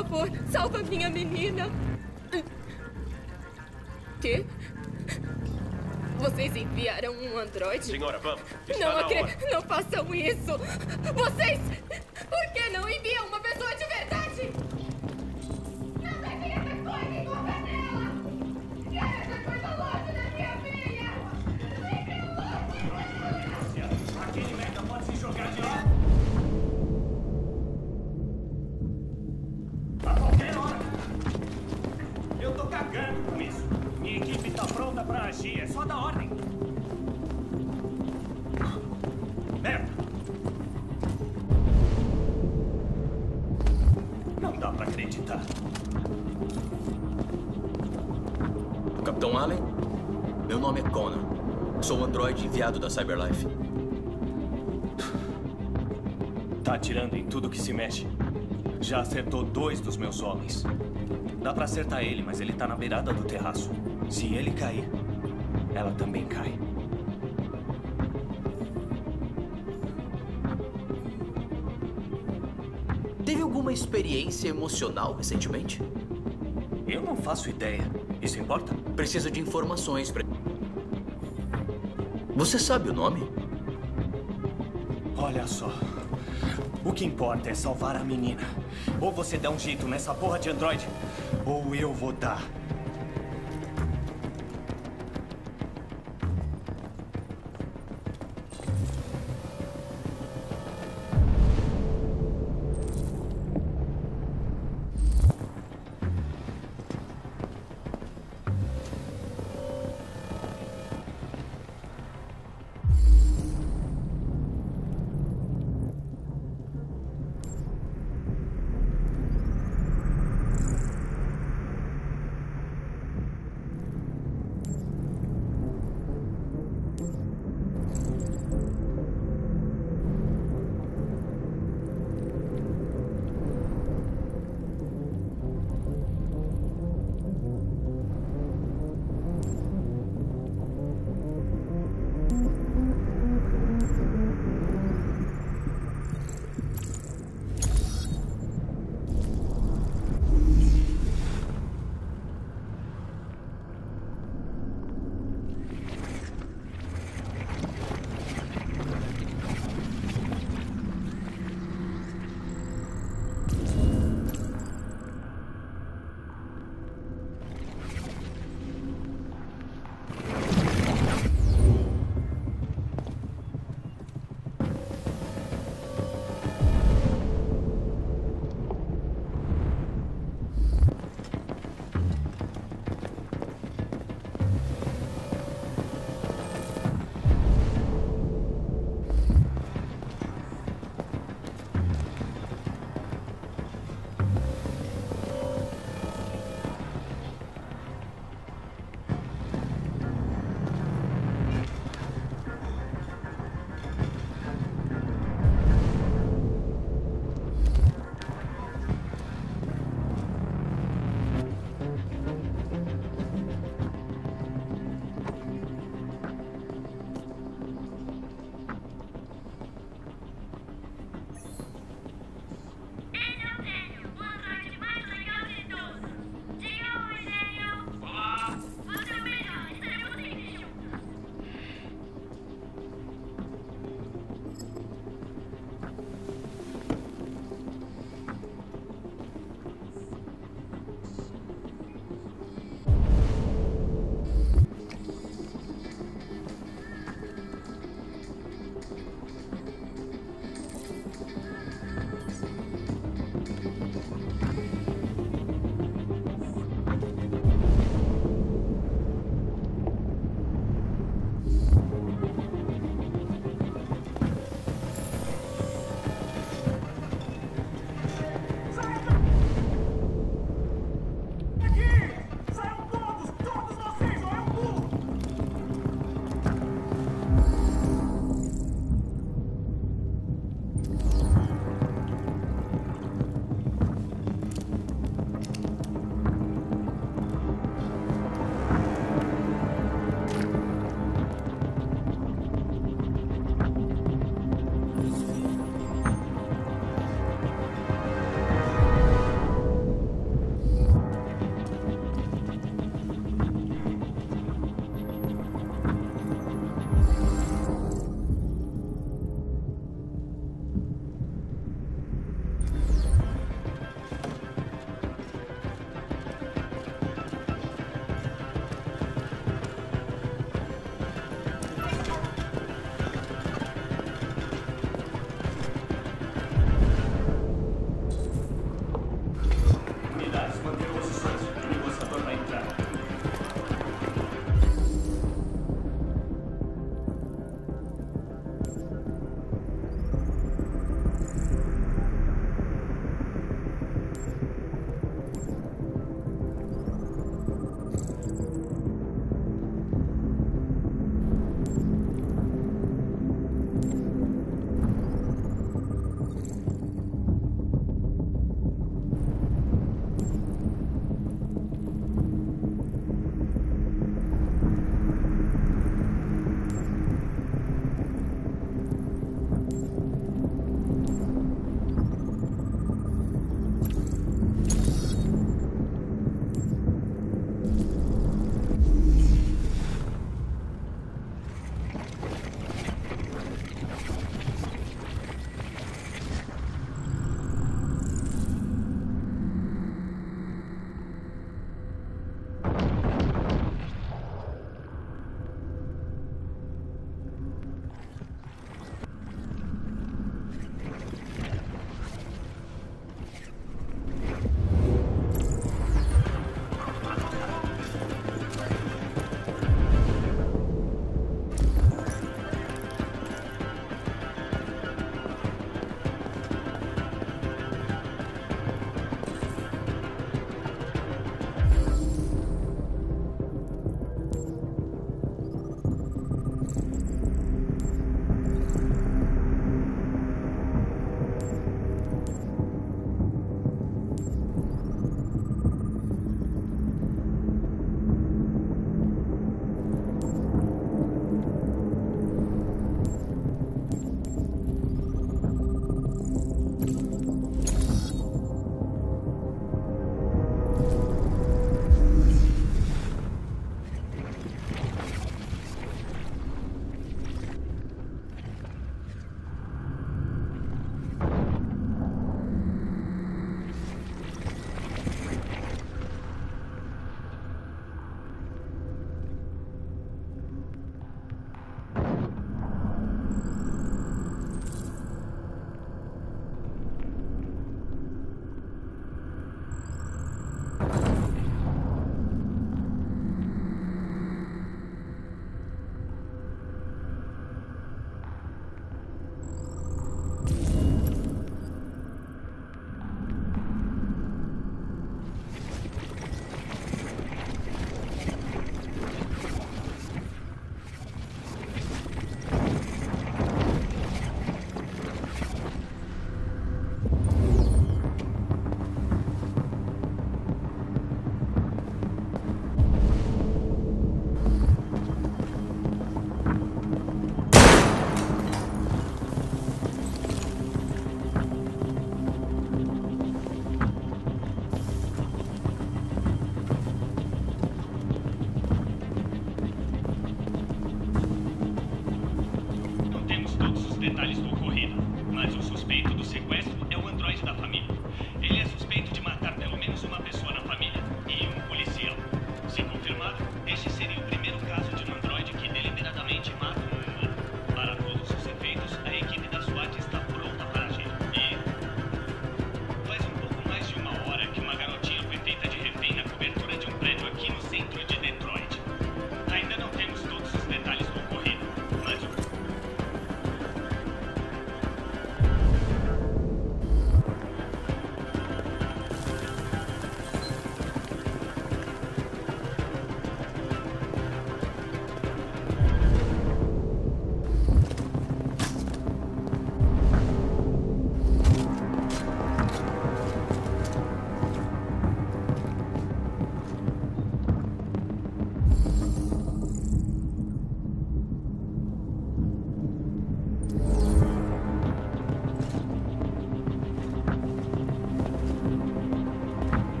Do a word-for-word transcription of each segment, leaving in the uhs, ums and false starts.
favor, salva minha menina. Quê? Vocês enviaram um androide? Senhora, vamos. Não acredito. Não façam isso. Vocês... Por que não enviam uma pessoa de verdade? Não deixem essa coisa envolver nela. Quero essa coisa longe da minha filha. Sempre longe. Aquele merda pode se jogar de lá. A qualquer hora. Eu tô cagando com isso. Minha equipe tá pronta pra agir. É só dar ordem. Merda. Não dá pra acreditar. Capitão Allen, meu nome é Conan. Sou o androide enviado da Cyberlife. Tá atirando em tudo que se mexe. Já acertou dois dos meus homens. Dá pra acertar ele, mas ele tá na beirada do terraço. Se ele cair, ela também cai. Teve alguma experiência emocional recentemente? Eu não faço ideia. Isso importa? Preciso de informações pra... Você sabe o nome? Olha só. O que importa é salvar a menina. Ou você dá um jeito nessa porra de androide, ou eu vou dar.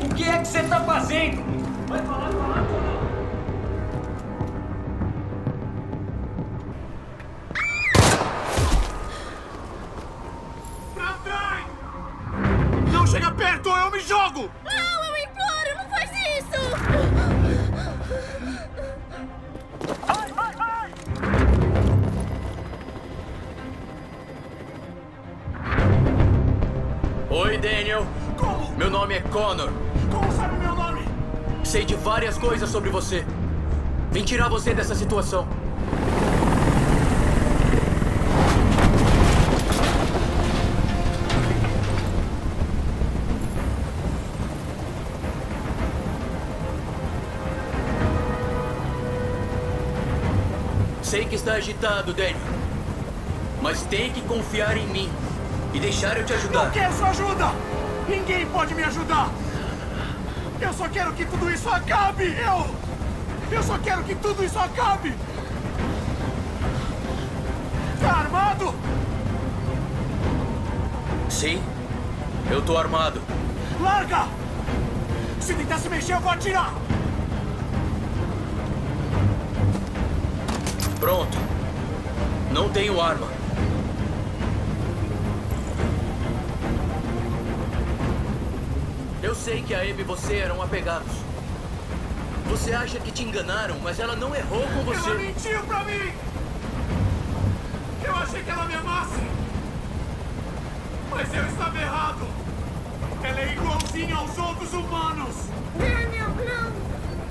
O que é que você tá fazendo? Vai falar com a Connor. Pra trás! Não chega perto ou eu me jogo! Não, eu imploro, não faz isso! Vai, vai, vai! Oi, Daniel. Como? Meu nome é Connor. Como sabe meu nome? Sei de várias coisas sobre você. Vim tirar você dessa situação. Sei que está agitado, Daniel. Mas tem que confiar em mim e deixar eu te ajudar. Não quero sua ajuda! Ninguém pode me ajudar! Eu só quero que tudo isso acabe! Eu... Eu só quero que tudo isso acabe! Tá armado? Sim, eu tô armado. Larga! Se tentar se mexer, eu vou atirar! Pronto. Não tenho arma. Eu sei que a Abby e você eram apegados. Você acha que te enganaram, mas ela não errou com você. Ela mentiu pra mim! Eu achei que ela me amasse! Mas eu estava errado! Ela é igualzinha aos outros humanos! Daniel, não!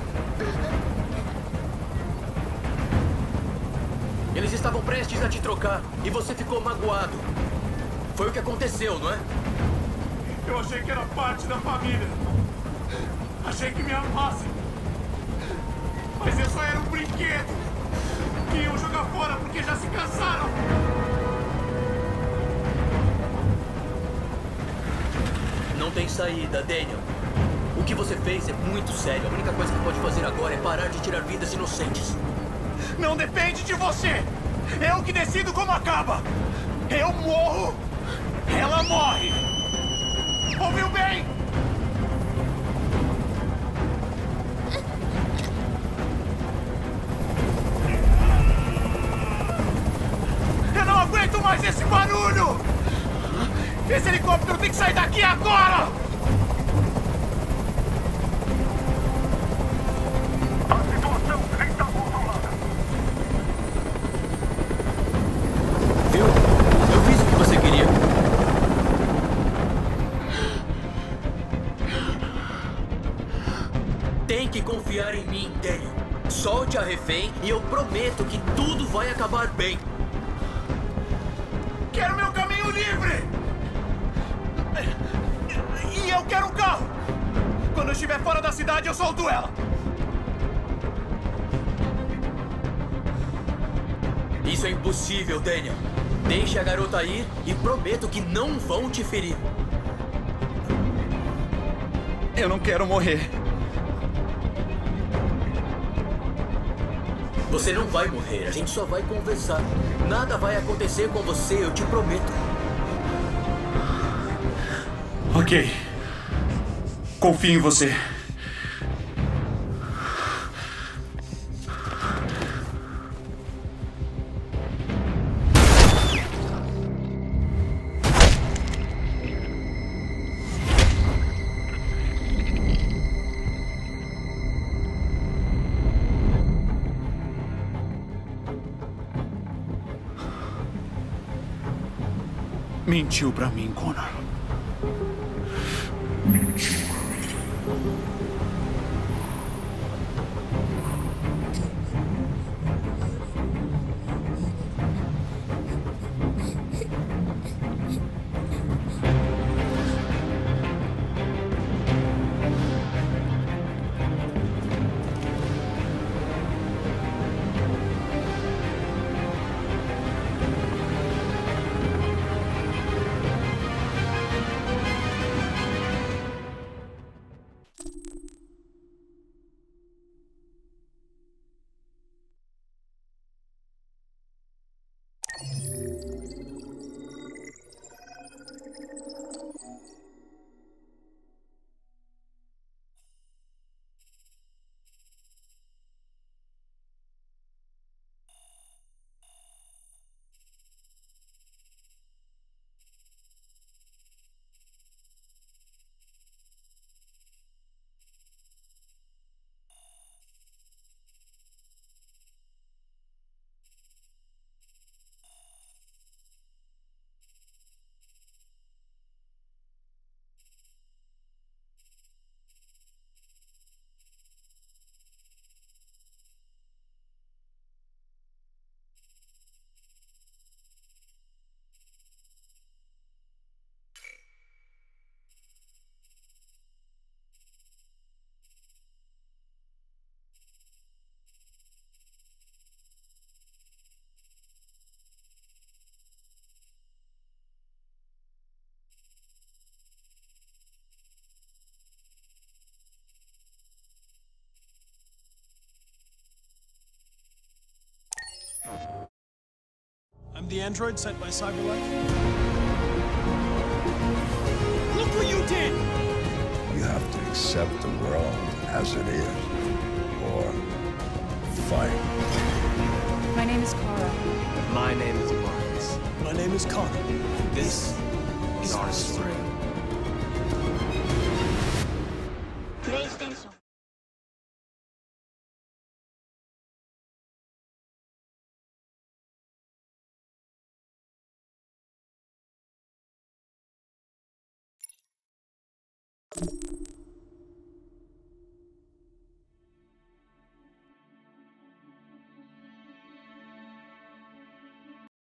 Eles estavam prestes a te trocar e você ficou magoado. Foi o que aconteceu, não é? Eu achei que era parte da família. Achei que me amassem. Mas eu só era um brinquedo que iam jogar fora porque já se cansaram. Não tem saída, Daniel. O que você fez é muito sério. A única coisa que pode fazer agora é parar de tirar vidas inocentes. Não depende de você. Eu que decido como acaba. Eu morro, ela morre. Ouviu bem? Eu não aguento mais esse barulho! Esse helicóptero tem que sair daqui agora! A situação está controlada. Viu? Eu fiz o que você queria. Tem que confiar em mim, Daniel. Solte a refém e eu prometo que tudo vai acabar bem. Quero meu caminho livre! E eu quero um carro! Quando eu estiver fora da cidade, eu solto ela! Isso é impossível, Daniel. Deixe a garota ir e prometo que não vão te ferir. Eu não quero morrer. Você não vai morrer, a gente só vai conversar. Nada vai acontecer com você, eu te prometo. Ok. Confio em você. Mentiu pra mim, Connor. the android sent by Cyberlife? Look what you did! You have to accept the world as it is, or fight. My name is Kara. My name is Marcus. My name is Connor. This is Artist three.